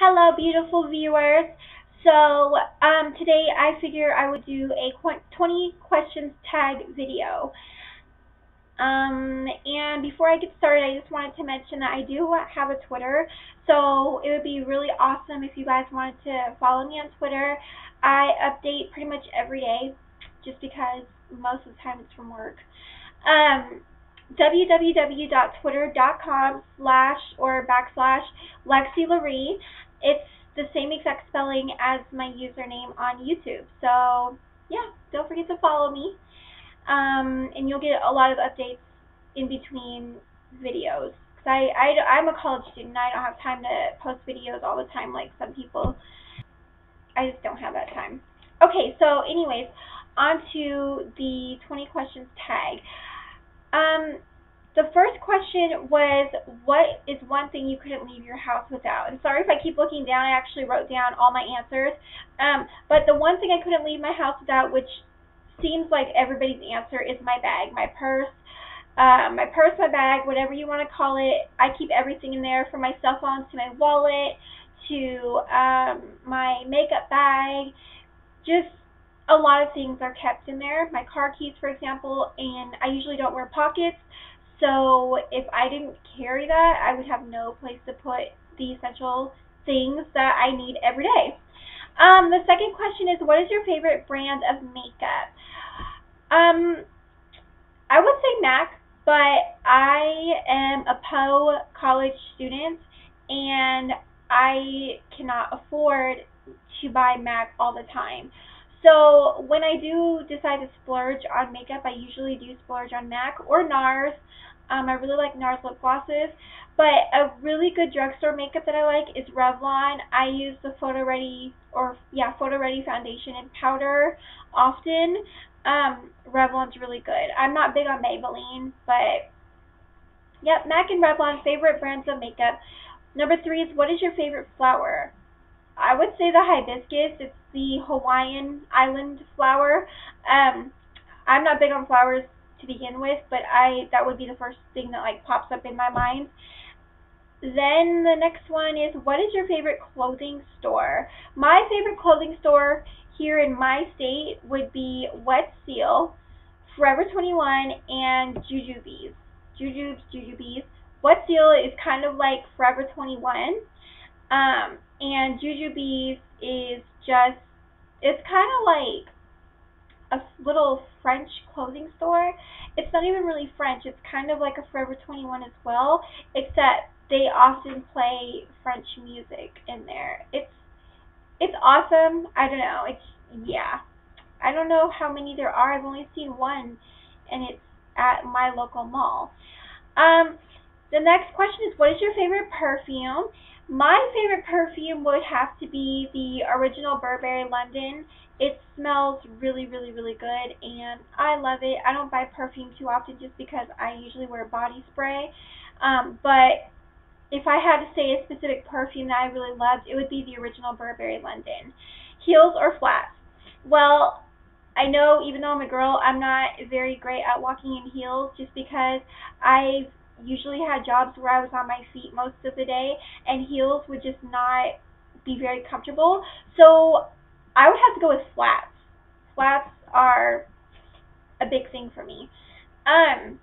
Hello, beautiful viewers. So, today I figure I would do a 20 questions tag video. And before I get started, I just wanted to mention that I do have a Twitter, so it would be really awesome if you guys wanted to follow me on Twitter. I update pretty much every day, just because most of the time it's from work. Um, www.twitter.com/lexilaree. It's the same exact spelling as my username on YouTube. So yeah, don't forget to follow me. And you'll get a lot of updates in between videos. Cause I'm a college student. I don't have time to post videos all the time like some people. I just don't have that time. Okay, so anyways, on to the 20 questions tag. Um, the first question was, what is one thing you couldn't leave your house without? And sorry if I keep looking down. I actually wrote down all my answers. But the one thing I couldn't leave my house without, which seems like everybody's answer, is my bag, my purse. My bag, whatever you want to call it. I keep everything in there, from my cell phone to my wallet to my makeup bag. Just a lot of things are kept in there. My car keys, for example, and I usually don't wear pockets. So if I didn't carry that, I would have no place to put the essential things that I need every day. The second question is, what is your favorite brand of makeup? I would say MAC, but I am a college student, and I cannot afford to buy MAC all the time. So when I do decide to splurge on makeup, I usually do splurge on MAC or NARS. I really like NARS lip glosses, but a really good drugstore makeup that I like is Revlon. I use the Photo Ready foundation and powder often. Revlon's really good. I'm not big on Maybelline, but yep, MAC and Revlon, favorite brands of makeup. Number 3 is, what is your favorite flower? I would say the hibiscus. It's the Hawaiian island flower. I'm not big on flowers to begin with, but that would be the first thing that like pops up in my mind. Then the next one is, what is your favorite clothing store? My favorite clothing store here in my state would be Wet Seal, Forever 21, and Jujubes. Jujubes. Wet Seal is kind of like Forever 21. And Jujubes is just, it's kind of like a little French clothing store. It's not even really French. It's kind of like a Forever 21 as well, except they often play French music in there. It's awesome. I don't know. Yeah. I don't know how many there are. I've only seen one, and it's at my local mall. The next question is, what is your favorite perfume? My favorite perfume would have to be the original Burberry London. It smells really, really, really good, and I love it. I don't buy perfume too often just because I usually wear body spray. But if I had to say a specific perfume that I really loved, it would be the original Burberry London. Heels or flats? Well, I know, even though I'm a girl, I'm not very great at walking in heels, just because I've usually had jobs where I was on my feet most of the day, and heels would just not be very comfortable. So I would have to go with flats. Flats are a big thing for me. Um,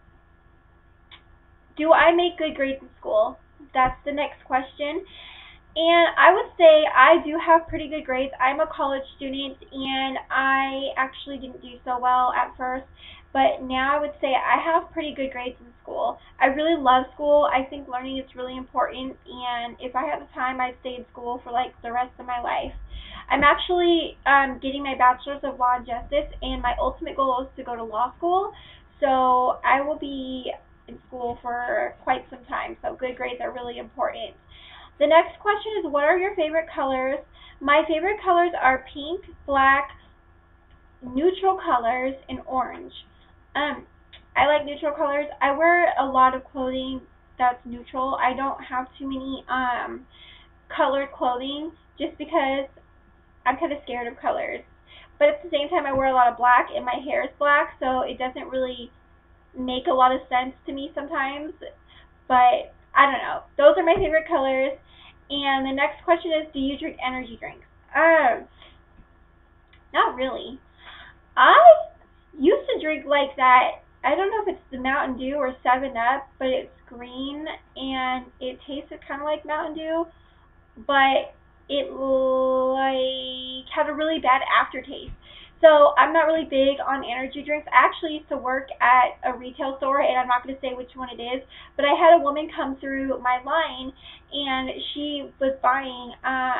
do I make good grades in school? That's the next question. And I would say I do have pretty good grades. I'm a college student, and I actually didn't do so well at first, but now I would say I have pretty good grades in school. I really love school. I think learning is really important, and if I had the time, I'd stay in school for like the rest of my life. I'm actually getting my bachelor's of law and justice, and my ultimate goal is to go to law school. So I will be in school for quite some time. So good grades are really important. The next question is, what are your favorite colors? My favorite colors are pink, black, neutral colors, and orange. I like neutral colors. I wear a lot of clothing that's neutral. I don't have too many colored clothing, just because I'm kind of scared of colors. But at the same time, I wear a lot of black, and my hair is black, so it doesn't really make a lot of sense to me sometimes. But I don't know. Those are my favorite colors. And the next question is, do you drink energy drinks? Not really. I used to drink like that. I don't know if it's the Mountain Dew or 7 Up, but it's green and it tasted kind of like Mountain Dew, but it like had a really bad aftertaste. So I'm not really big on energy drinks. I actually used to work at a retail store, and I'm not going to say which one it is, but I had a woman come through my line, and she was buying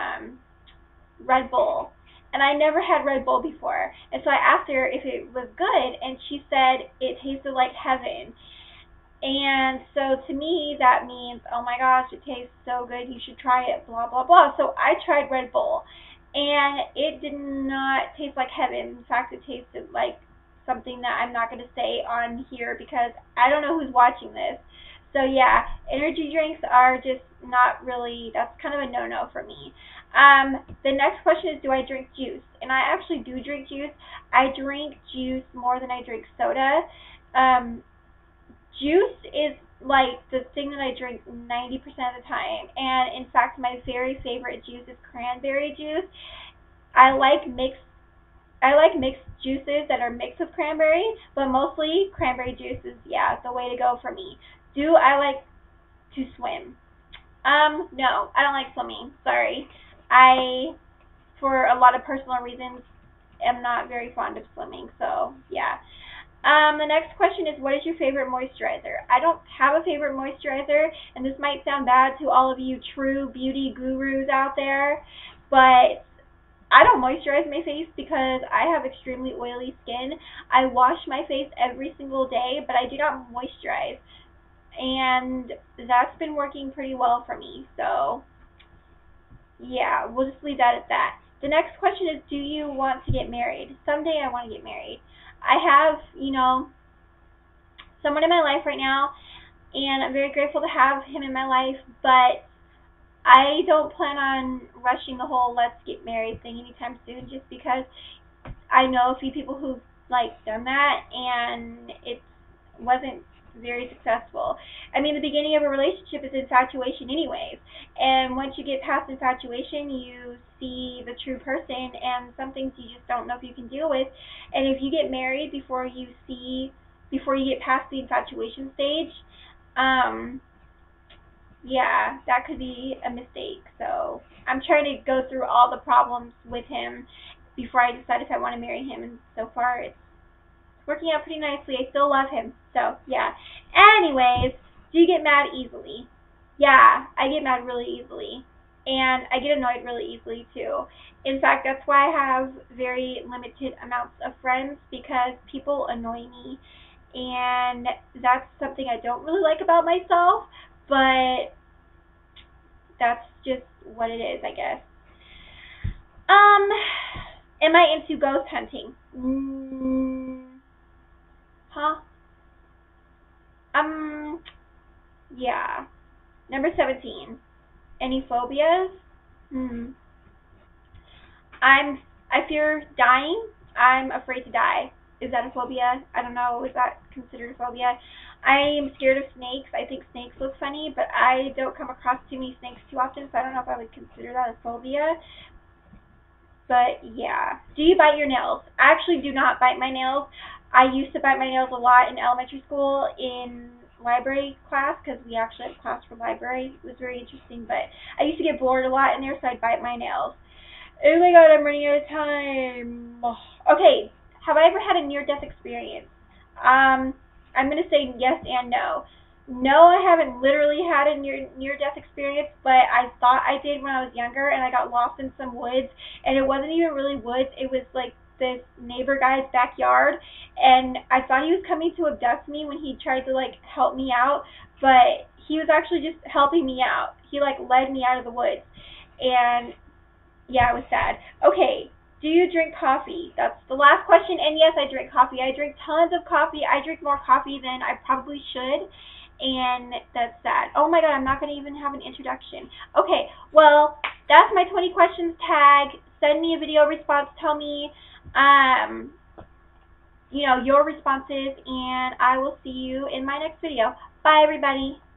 Red Bull. And I never had Red Bull before. And so I asked her if it was good, and she said it tasted like heaven. And so to me, that means, oh my gosh, it tastes so good, you should try it, blah, blah, blah. So I tried Red Bull, and it did not taste like heaven. In fact, it tasted like something that I'm not going to say on here because I don't know who's watching this. So yeah, energy drinks are just not really, that's kind of a no-no for me. The next question is, do I drink juice? And I actually do drink juice. I drink juice more than I drink soda. Um, Juice is like the thing that I drink 90% of the time. And in fact, my very favorite juice is cranberry juice. I like mixed I like mixed juices that are mixed with cranberry, but mostly cranberry juice is, yeah, the way to go for me. Do I like to swim? No, I don't like swimming. Sorry. I, for a lot of personal reasons, am not very fond of swimming. So, yeah. The next question is, what is your favorite moisturizer? I don't have a favorite moisturizer, and this might sound bad to all of you true beauty gurus out there, but I don't moisturize my face because I have extremely oily skin. I wash my face every single day, but I do not moisturize, and that's been working pretty well for me. So, yeah, we'll just leave that at that. The next question is, do you want to get married? Someday I want to get married. I have, someone in my life right now, and I'm very grateful to have him in my life, but I don't plan on rushing the whole let's get married thing anytime soon just because I know a few people who've done that and it wasn't very successful. I mean, the beginning of a relationship is infatuation anyways, and once you get past infatuation, you see the true person, and some things you just don't know if you can deal with. And if you get married before you get past the infatuation stage, um, yeah, that could be a mistake. So I'm trying to go through all the problems with him before I decide if I want to marry him. And so far, it's working out pretty nicely. I still love him. So yeah. Anyways, do you get mad easily? Yeah, I get mad really easily. And I get annoyed really easily too. In fact, that's why I have very limited amounts of friends because people annoy me. And that's something I don't really like about myself, but that's just what it is, I guess. Um, am I into ghost hunting? Huh? Um, yeah. Number 17. Any phobias? Hmm. I'm. I fear dying. I'm afraid to die. Is that a phobia? I don't know. Is that considered a phobia? I am scared of snakes. I think snakes look funny, but I don't come across too many snakes too often, so I don't know if I would consider that a phobia. But yeah. Do you bite your nails? I actually do not bite my nails. I used to bite my nails a lot in elementary school in library class because we actually had class for library. It was very interesting, but I used to get bored a lot in there, so I'd bite my nails. Oh my god, I'm running out of time. Okay, have I ever had a near-death experience? Um, I'm gonna say yes and no. No, I haven't literally had a near-death experience, but I thought I did when I was younger, and I got lost in some woods, and it wasn't even really woods. It was like this neighbor guy's backyard, and I thought he was coming to abduct me when he tried to help me out, but he was actually just helping me out. He led me out of the woods, and yeah, it was sad. Okay, do you drink coffee? That's the last question. And yes, I drink coffee. I drink tons of coffee. I drink more coffee than I probably should. And that's sad. Oh my god, I'm not going to even have an introduction. Okay, well, that's my 20 questions tag. Send me a video response. Tell me, um, your responses. And I will see you in my next video. Bye, everybody.